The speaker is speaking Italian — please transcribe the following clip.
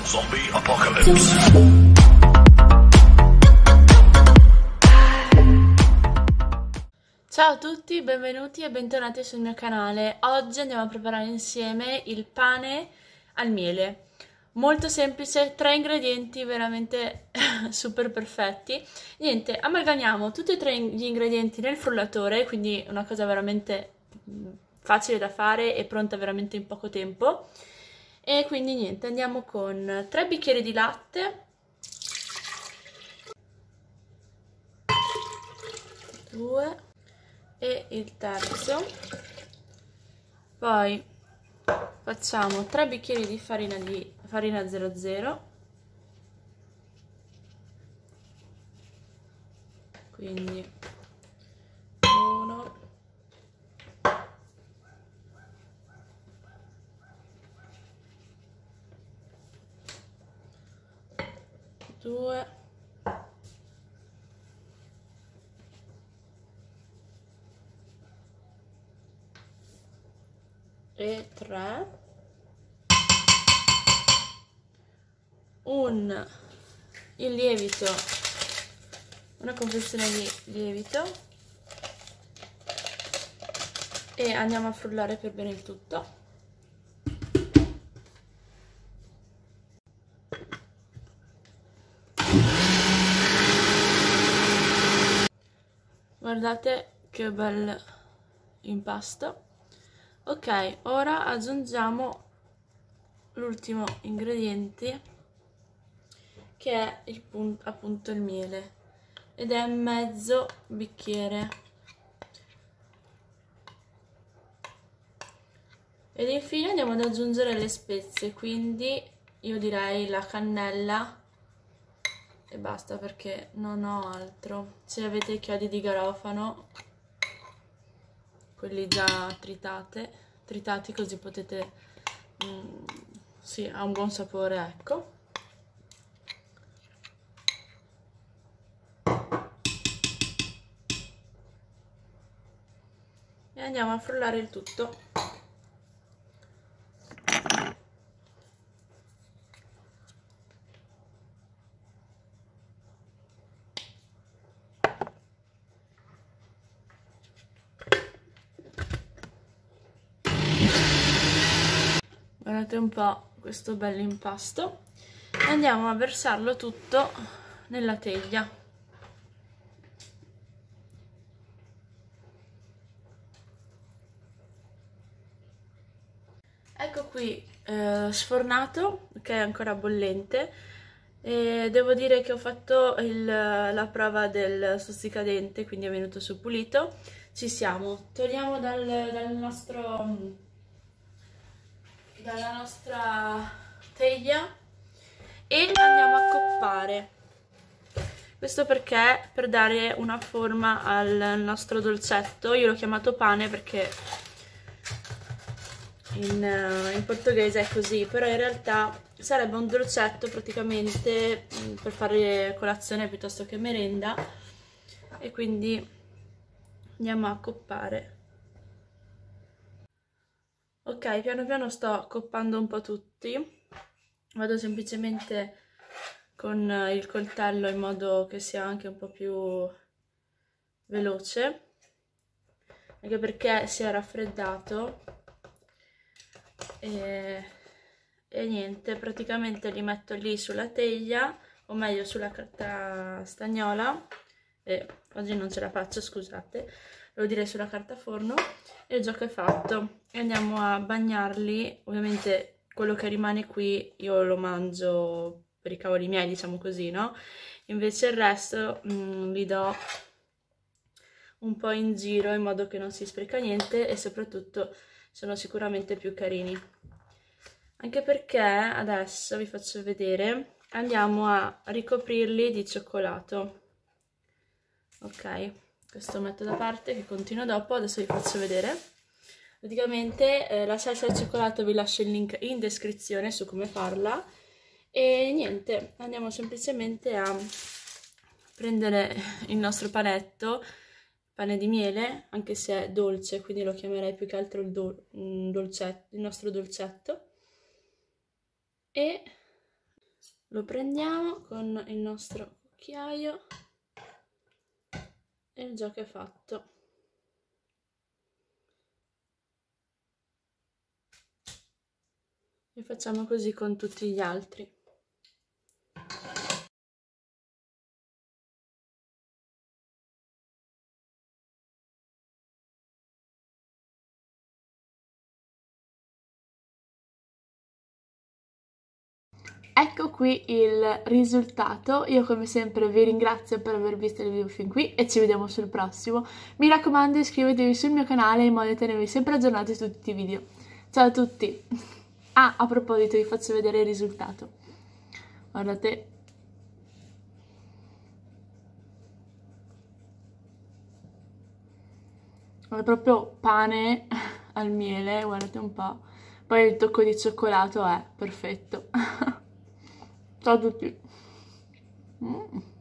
Zombie Apocalypse. Ciao a tutti, benvenuti e bentornati sul mio canale. Oggi andiamo a preparare insieme il pane al miele. Molto semplice, 3 ingredienti veramente super perfetti. Niente, amalgamiamo tutti e 3 gli ingredienti nel frullatore, quindi una cosa veramente facile da fare e pronta veramente in poco tempo. E quindi niente, andiamo con 3 bicchieri di latte, 2 e il terzo, poi facciamo 3 bicchieri di farina 00, quindi 1, 2 e 3, il lievito, una confezione di lievito, e andiamo a frullare per bene il tutto. Guardate che bel impasto. Ok, ora aggiungiamo l'ultimo ingrediente, che è appunto il miele, ed è mezzo bicchiere. Ed infine andiamo ad aggiungere le spezie, quindi io direi la cannella e basta, perché non ho altro. Se avete i chiodi di garofano, quelli già tritati, così potete, sì, ha un buon sapore, ecco. E andiamo a frullare il tutto. Guardate un po' questo bel impasto. Andiamo a versarlo tutto nella teglia. Ecco qui sfornato, che è ancora bollente, e devo dire che ho fatto la prova del stuzzicadente, quindi è venuto su pulito. Ci siamo. Togliamo dalla nostra teglia e andiamo a coppare. Questo perché per dare una forma al nostro dolcetto. Io l'ho chiamato pane perché in portoghese è così, però in realtà sarebbe un dolcetto praticamente per fare colazione piuttosto che merenda, e quindi andiamo a coppare. Ok, piano piano sto accoppando un po' tutti, vado semplicemente con il coltello in modo che sia anche un po' più veloce, anche perché si è raffreddato, e niente, praticamente li metto lì sulla teglia, o meglio sulla carta stagnola, oggi non ce la faccio, scusate, devo dire sulla carta forno, e il gioco è fatto. E andiamo a bagnarli. Ovviamente quello che rimane qui io lo mangio per i cavoli miei, diciamo così, no? Invece il resto li do un po' in giro in modo che non si spreca niente, e soprattutto sono sicuramente più carini. Anche perché adesso vi faccio vedere, andiamo a ricoprirli di cioccolato. Ok, questo metto da parte che continuo dopo, adesso vi faccio vedere. Praticamente la salsa al cioccolato vi lascio il link in descrizione su come farla, e niente, andiamo semplicemente a prendere il nostro panetto, pane di miele, anche se è dolce, quindi lo chiamerei più che altro il nostro dolcetto, e Lo prendiamo con il nostro cucchiaio e il gioco è fatto. E facciamo così con tutti gli altri. Ecco qui il risultato, io come sempre vi ringrazio per aver visto il video fin qui e ci vediamo sul prossimo. Mi raccomando, iscrivetevi sul mio canale in modo da tenervi sempre aggiornati su tutti i video. Ciao a tutti! Ah, a proposito vi faccio vedere il risultato. Guardate. È proprio pane al miele, guardate un po'. Poi il tocco di cioccolato è perfetto. Ciao a tutti!